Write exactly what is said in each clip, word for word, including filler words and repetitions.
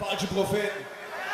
Falsche Propheten.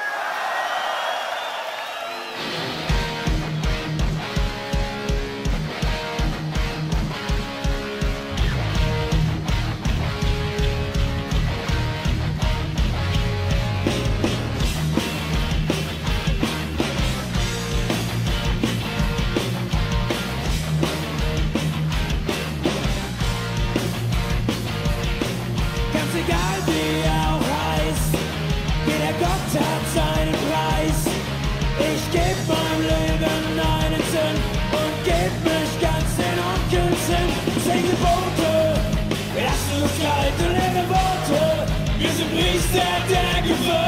Egal wie er auch heißt, jeder Gott hat seinen Preis. Ich geb meinem Leben einen Sinn und geb mich ganz den Onkeln Sinn. Zehn Gebote, wir lassen uns kalt und leere Worte. Wir sind Priester der Gewalt.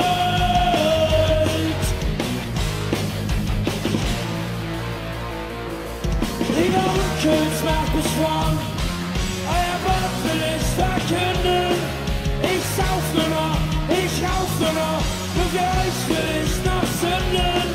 Lieber Onkels, macht mich warm, euer Wort will ich verkünden. Ich sauf nur noch, ich rauf nur noch, nur für euch will ich noch sünden.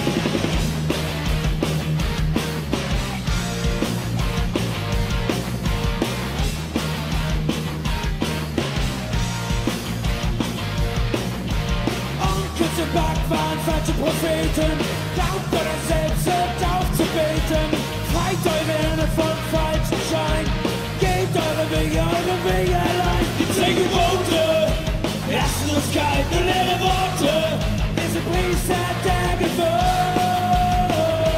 Onkels und Back waren falsche Propheten, glaubt oder selbst hört auf zu beten. Freit eure Hände von falschen Schein, geht eure Wege, eure Wege allein. Die zehn Gebote, wir lassen uns kalt und leere Worte. Wir sind Priester der Gewalt.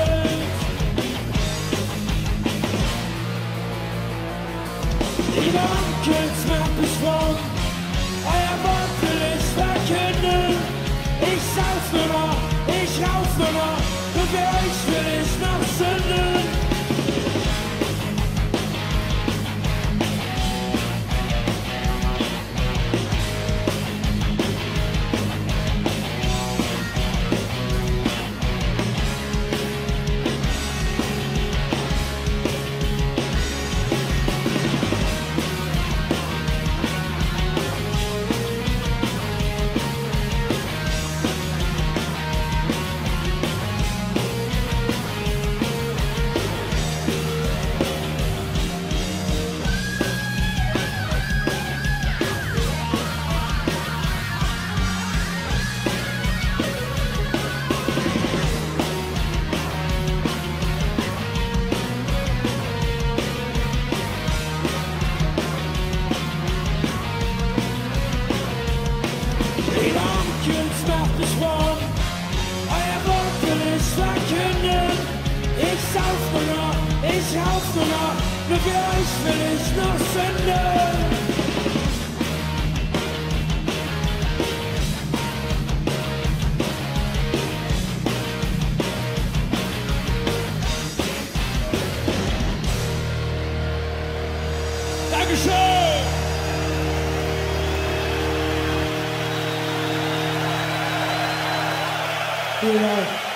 Lieber Onkels, macht mich fromm, euer Wort will ich verkünden. Ich sauf nur noch, ich rauf nur noch, nur für euch will ich noch sünden. Onkels, macht mich warm, euer Wort will ich verkünden. Ich sauf nur noch, ich rauf nur noch, nur für euch will ich noch sünden. Dankeschön! Vielen Dank.